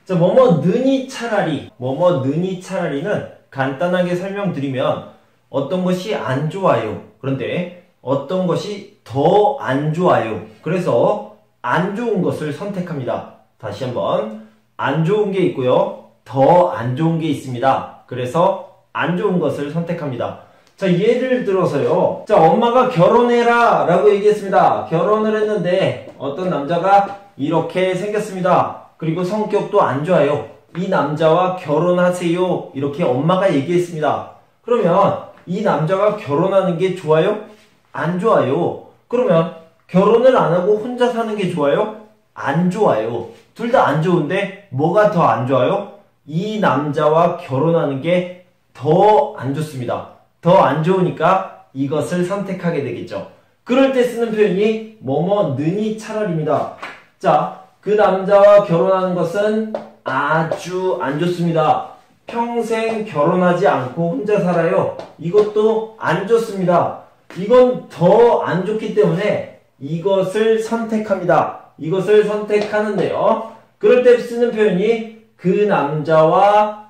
자, 뭐뭐느니 차라리, 뭐뭐느니 차라리는 간단하게 설명드리면 어떤 것이 안 좋아요. 그런데 어떤 것이 더 안 좋아요. 그래서 안 좋은 것을 선택합니다. 다시 한번 안 좋은 게 있고요. 더 안 좋은 게 있습니다. 그래서 안 좋은 것을 선택합니다. 자, 예를 들어서요. 자, 엄마가 결혼해라 라고 얘기했습니다. 결혼을 했는데 어떤 남자가 이렇게 생겼습니다. 그리고 성격도 안 좋아요. 이 남자와 결혼하세요. 이렇게 엄마가 얘기했습니다. 그러면 이 남자가 결혼하는 게 좋아요? 안 좋아요. 그러면 결혼을 안 하고 혼자 사는 게 좋아요? 안 좋아요. 둘 다 안 좋은데 뭐가 더 안 좋아요? 이 남자와 결혼하는 게 더 안 좋습니다. 더 안 좋으니까 이것을 선택하게 되겠죠. 그럴 때 쓰는 표현이 뭐뭐느니 차라리입니다. 자, 그 남자와 결혼하는 것은 아주 안 좋습니다. 평생 결혼하지 않고 혼자 살아요. 이것도 안 좋습니다. 이건 더 안 좋기 때문에 이것을 선택합니다. 이것을 선택하는데요. 그럴 때 쓰는 표현이 그 남자와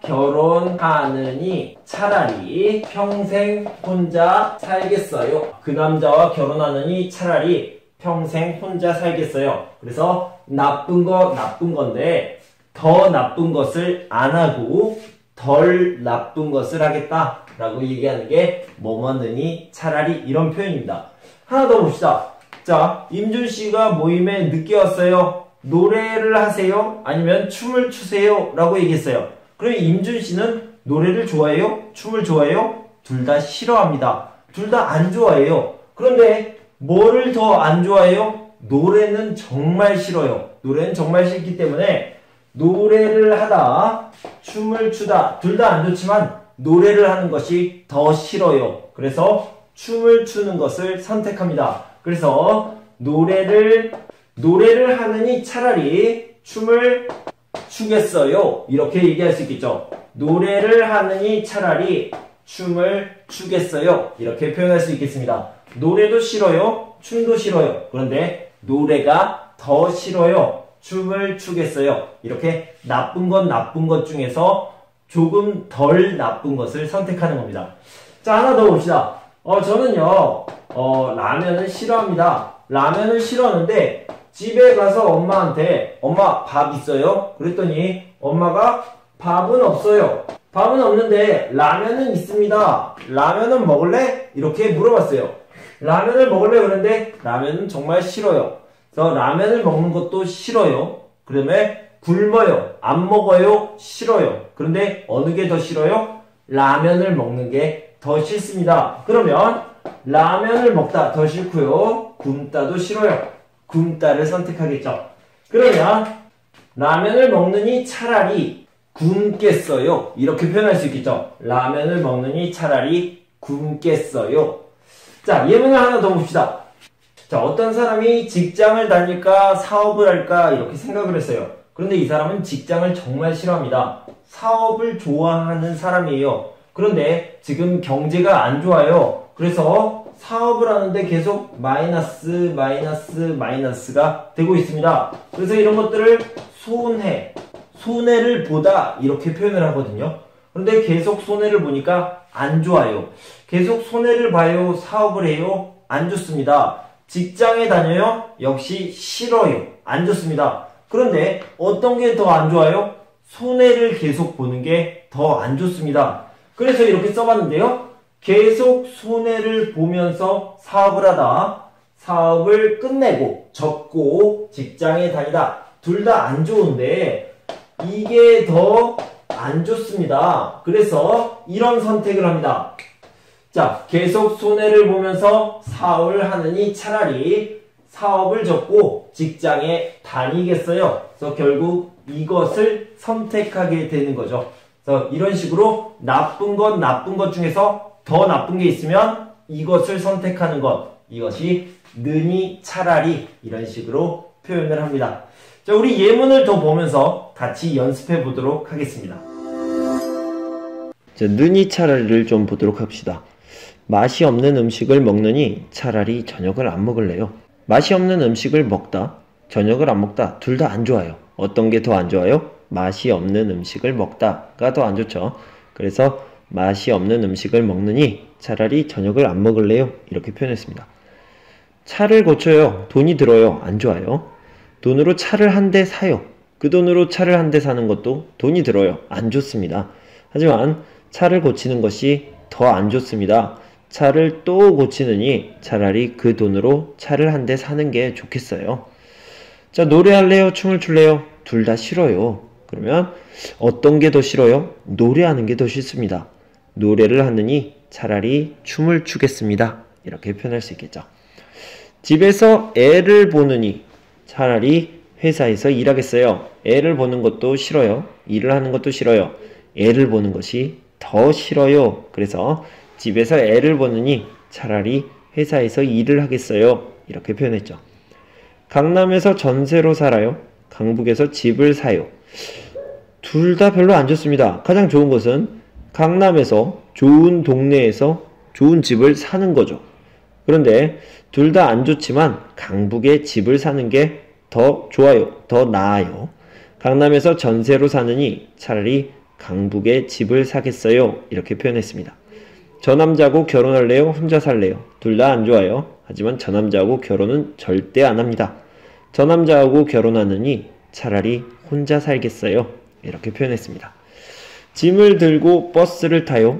결혼하느니 차라리 평생 혼자 살겠어요. 그 남자와 결혼하느니 차라리 평생 혼자 살겠어요. 그래서 나쁜 건데 더 나쁜 것을 안 하고 덜 나쁜 것을 하겠다 라고 얘기하는 게 뭐뭐느니 차라리 이런 표현입니다. 하나 더 봅시다. 자, 임준씨가 모임에 늦게 왔어요. 노래를 하세요? 아니면 춤을 추세요? 라고 얘기했어요. 그럼 임준씨는 노래를 좋아해요? 춤을 좋아해요? 둘 다 싫어합니다. 둘 다 안 좋아해요. 그런데 뭐를 더 안 좋아해요? 노래는 정말 싫어요. 노래는 정말 싫기 때문에 노래를 하다, 춤을 추다 둘 다 안 좋지만 노래를 하는 것이 더 싫어요. 그래서 춤을 추는 것을 선택합니다. 그래서 노래를 하느니 차라리 춤을 추겠어요. 이렇게 얘기할 수 있겠죠. 노래를 하느니 차라리 춤을 추겠어요. 이렇게 표현할 수 있겠습니다. 노래도 싫어요. 춤도 싫어요. 그런데 노래가 더 싫어요. 춤을 추겠어요. 이렇게 나쁜 것 중에서 조금 덜 나쁜 것을 선택하는 겁니다. 자, 하나 더 봅시다. 저는요, 라면을 싫어합니다. 라면을 싫어하는데 집에 가서 엄마한테 엄마 밥 있어요? 그랬더니 엄마가 밥은 없어요. 밥은 없는데 라면은 있습니다. 라면은 먹을래? 이렇게 물어봤어요. 라면을 먹을래? 그런데 라면은 정말 싫어요. 그래서 라면을 먹는 것도 싫어요. 그러면 굶어요. 안 먹어요. 싫어요. 그런데 어느 게 더 싫어요? 라면을 먹는 게 더 싫습니다. 그러면 라면을 먹다 더 싫고요. 굶다도 싫어요. 굶다를 선택하겠죠. 그러면 라면을 먹느니 차라리 굶겠어요. 이렇게 표현할 수 있겠죠. 라면을 먹느니 차라리 굶겠어요. 자, 예문을 하나 더 봅시다. 자, 어떤 사람이 직장을 다닐까 사업을 할까 이렇게 생각을 했어요. 그런데 이 사람은 직장을 정말 싫어합니다. 사업을 좋아하는 사람이에요. 그런데 지금 경제가 안 좋아요. 그래서 사업을 하는데 계속 마이너스가 되고 있습니다. 그래서 이런 것들을 손해를 보다 이렇게 표현을 하거든요. 그런데 계속 손해를 보니까 안 좋아요. 계속 손해를 봐요. 사업을 해요. 안 좋습니다. 직장에 다녀요. 역시 싫어요. 안 좋습니다. 그런데 어떤 게 더 안 좋아요? 손해를 계속 보는 게 더 안 좋습니다. 그래서 이렇게 써봤는데요. 계속 손해를 보면서 사업을 하다, 사업을 끝내고 접고 직장에 다니다 둘 다 안 좋은데 이게 더 안 좋습니다. 그래서 이런 선택을 합니다. 자, 계속 손해를 보면서 사업을 하느니 차라리 사업을 접고 직장에 다니겠어요. 그래서 결국 이것을 선택하게 되는 거죠. 그래서 이런 식으로 나쁜 것 중에서 더 나쁜 게 있으면 이것을 선택하는 것. 이것이 느니 차라리 이런 식으로 표현을 합니다. 자, 우리 예문을 더 보면서 같이 연습해 보도록 하겠습니다. 자, 느니 차라리를 좀 보도록 합시다. 맛이 없는 음식을 먹느니 차라리 저녁을 안 먹을래요. 맛이 없는 음식을 먹다, 저녁을 안 먹다 둘 다 안 좋아요. 어떤 게 더 안 좋아요? 맛이 없는 음식을 먹다가 더 안 좋죠. 그래서 맛이 없는 음식을 먹느니 차라리 저녁을 안 먹을래요. 이렇게 표현했습니다. 차를 고쳐요. 돈이 들어요. 안 좋아요. 돈으로 차를 한 대 사요. 그 돈으로 차를 한 대 사는 것도 돈이 들어요. 안 좋습니다. 하지만 차를 고치는 것이 더 안 좋습니다. 차를 또 고치느니 차라리 그 돈으로 차를 한 대 사는 게 좋겠어요. 자, 노래할래요? 춤을 출래요? 둘 다 싫어요. 그러면 어떤 게 더 싫어요? 노래하는 게 더 싫습니다. 노래를 하느니 차라리 춤을 추겠습니다. 이렇게 표현할 수 있겠죠. 집에서 애를 보느니 차라리 회사에서 일하겠어요. 애를 보는 것도 싫어요. 일을 하는 것도 싫어요. 애를 보는 것이 더 싫어요. 그래서 집에서 애를 보느니 차라리 회사에서 일을 하겠어요. 이렇게 표현했죠. 강남에서 전세로 살아요. 강북에서 집을 사요. 둘 다 별로 안 좋습니다. 가장 좋은 것은 강남에서 좋은 동네에서 좋은 집을 사는 거죠. 그런데 둘 다 안 좋지만 강북에 집을 사는 게 더 좋아요. 더 나아요. 강남에서 전세로 사느니 차라리 강북에 집을 사겠어요. 이렇게 표현했습니다. 저 남자하고 결혼할래요? 혼자 살래요? 둘 다 안 좋아요. 하지만 저 남자하고 결혼은 절대 안 합니다. 저 남자하고 결혼하느니 차라리 혼자 살겠어요. 이렇게 표현했습니다. 짐을 들고 버스를 타요?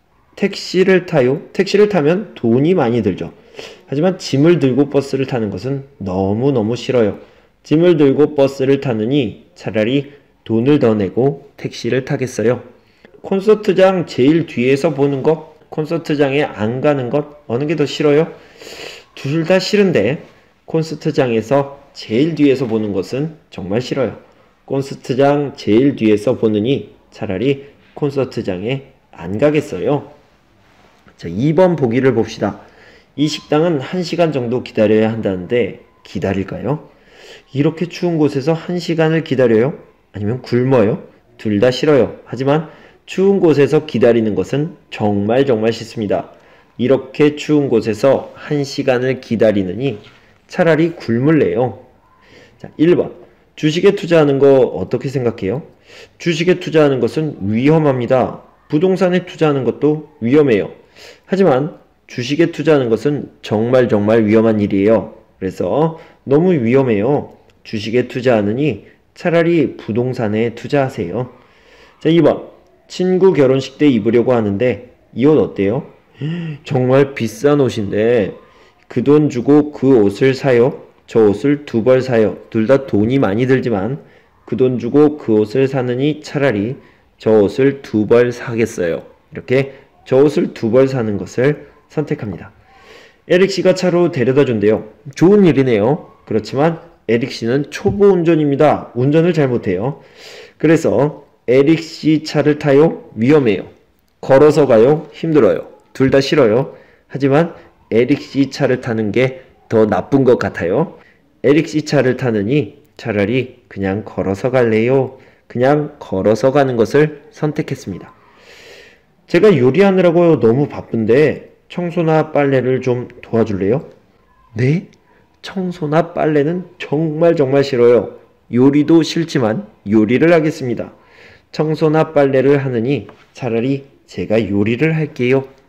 택시를 타요? 택시를 타면 돈이 많이 들죠. 하지만 짐을 들고 버스를 타는 것은 너무너무 싫어요. 짐을 들고 버스를 타느니 차라리 돈을 더 내고 택시를 타겠어요. 콘서트장 제일 뒤에서 보는 것, 콘서트장에 안 가는 것, 어느 게 더 싫어요? 둘 다 싫은데 콘서트장에서 제일 뒤에서 보는 것은 정말 싫어요. 콘서트장 제일 뒤에서 보느니 차라리 콘서트장에 안 가겠어요. 자, 2번 보기를 봅시다. 이 식당은 1시간 정도 기다려야 한다는데 기다릴까요? 이렇게 추운 곳에서 1시간을 기다려요? 아니면 굶어요? 둘 다 싫어요. 하지만 추운 곳에서 기다리는 것은 정말 싫습니다. 이렇게 추운 곳에서 1시간을 기다리느니 차라리 굶을래요. 자, 1번. 주식에 투자하는 거 어떻게 생각해요? 주식에 투자하는 것은 위험합니다. 부동산에 투자하는 것도 위험해요. 하지만 주식에 투자하는 것은 정말 위험한 일이에요. 그래서 너무 위험해요. 주식에 투자하느니 차라리 부동산에 투자하세요. 자, 2번. 친구 결혼식 때 입으려고 하는데 이 옷 어때요? 정말 비싼 옷인데 그 돈 주고 그 옷을 사요? 저 옷을 2벌 사요. 둘 다 돈이 많이 들지만 그 돈 주고 그 옷을 사느니 차라리 저 옷을 2벌 사겠어요. 이렇게 저 옷을 2벌 사는 것을 선택합니다. 에릭씨가 차로 데려다 준대요. 좋은 일이네요. 그렇지만 에릭씨는 초보 운전입니다. 운전을 잘 못해요. 그래서 에릭씨 차를 타요? 위험해요. 걸어서 가요? 힘들어요. 둘 다 싫어요. 하지만 에릭씨 차를 타는 게 더 나쁜 것 같아요. 에릭씨 차를 타느니 차라리 그냥 걸어서 갈래요. 그냥 걸어서 가는 것을 선택했습니다. 제가 요리하느라고 너무 바쁜데 청소나 빨래를 좀 도와줄래요? 네? 청소나 빨래는 정말 싫어요. 요리도 싫지만 요리를 하겠습니다. 청소나 빨래를 하느니 차라리 제가 요리를 할게요.